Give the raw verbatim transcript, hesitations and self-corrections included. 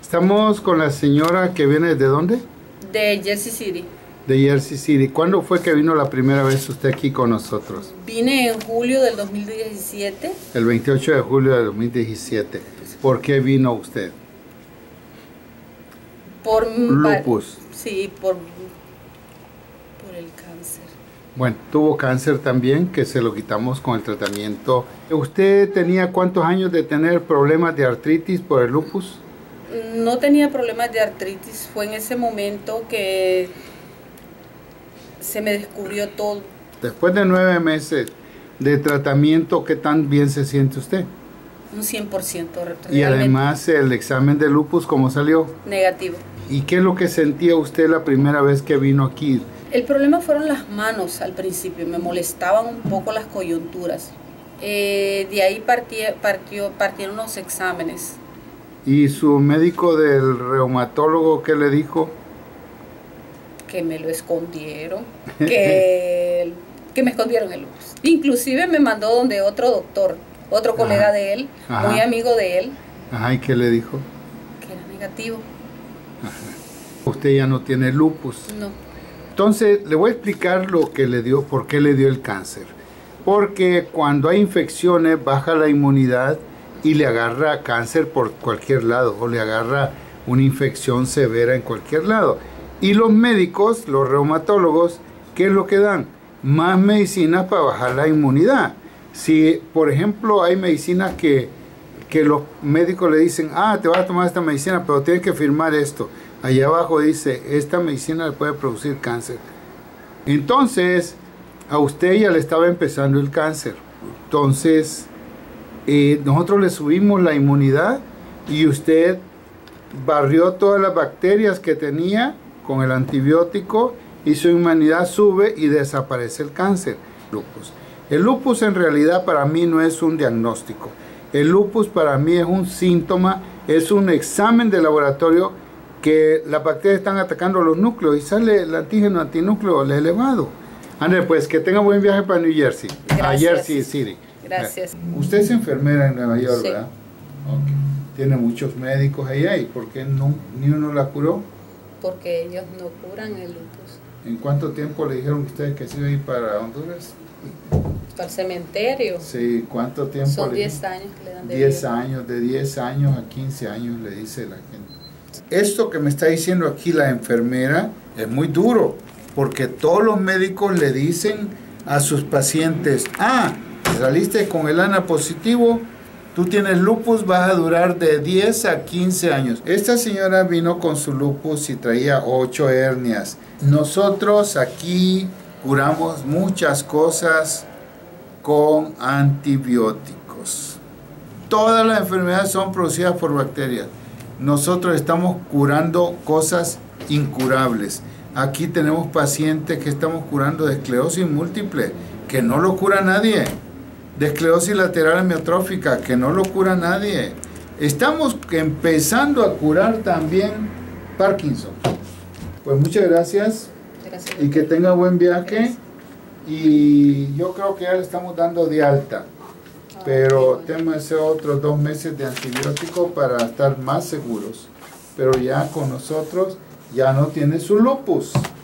Estamos con la señora que viene ¿de dónde? De Jersey City. De Jersey City. ¿Cuándo fue que vino la primera vez usted aquí con nosotros? Vine en julio del dos mil diecisiete. El veintiocho de julio de dos mil diecisiete. ¿Por qué vino usted? Por lupus. Sí, por, por el cáncer. Bueno, tuvo cáncer también, que se lo quitamos con el tratamiento. ¿Usted tenía cuántos años de tener problemas de artritis por el lupus? No tenía problemas de artritis. Fue en ese momento que se me descubrió todo. Después de nueve meses de tratamiento, ¿qué tan bien se siente usted? Un cien por ciento. Realmente. Y además el examen de lupus, ¿cómo salió? Negativo. ¿Y qué es lo que sentía usted la primera vez que vino aquí? El problema fueron las manos al principio, me molestaban un poco las coyunturas. Eh, de ahí partí, partió, partieron los exámenes. ¿Y su médico del reumatólogo qué le dijo? Que me lo escondieron, que, que me escondieron el lupus. Inclusive me mandó donde otro doctor, otro colega Ajá. de él, Ajá. muy amigo de él. Ajá, ¿y qué le dijo? Que era negativo. Ajá. Usted ya no tiene lupus. No. Entonces, le voy a explicar lo que le dio, por qué le dio el cáncer. Porque cuando hay infecciones, baja la inmunidad y le agarra cáncer por cualquier lado, o le agarra una infección severa en cualquier lado. Y los médicos, los reumatólogos, ¿qué es lo que dan? Más medicinas para bajar la inmunidad. Si, por ejemplo, hay medicinas que, que los médicos le dicen, ah, te vas a tomar esta medicina, pero tienes que firmar esto. Allá abajo dice, esta medicina le puede producir cáncer. Entonces, a usted ya le estaba empezando el cáncer. Entonces, eh, nosotros le subimos la inmunidad y usted barrió todas las bacterias que tenía con el antibiótico y su inmunidad sube y desaparece el cáncer. Lupus. El lupus en realidad para mí no es un diagnóstico. El lupus para mí es un síntoma, es un examen de laboratorio que las bacterias están atacando los núcleos y sale el antígeno antinúcleo elevado. André, pues que tenga buen viaje para New Jersey, Gracias. a Jersey City. Gracias. Usted es enfermera en Nueva York, sí. ¿verdad? Okay. Tiene muchos médicos allá, ¿y por qué no, ni uno la curó? Porque ellos no curan el lupus. ¿En cuánto tiempo le dijeron a ustedes que se iba a ir para Honduras? Para el cementerio. Sí, ¿cuánto tiempo? Son diez años que le dan de diez años, de diez años a quince años le dice la gente. Esto que me está diciendo aquí la enfermera es muy duro, porque todos los médicos le dicen a sus pacientes, ah, saliste con el A N A positivo, tú tienes lupus, vas a durar de diez a quince años. Esta señora vino con su lupus y traía ocho hernias. Nosotros aquí curamos muchas cosas con antibióticos. Todas las enfermedades son producidas por bacterias. Nosotros estamos curando cosas incurables. Aquí tenemos pacientes que estamos curando de esclerosis múltiple, que no lo cura nadie. De esclerosis lateral amiotrófica, que no lo cura nadie. Estamos empezando a curar también Parkinson. Pues muchas gracias. Gracias. Y que tenga buen viaje. Y yo creo que ya le estamos dando de alta. Pero tenemos ese otros dos meses de antibiótico para estar más seguros. Pero ya con nosotros ya no tiene su lupus.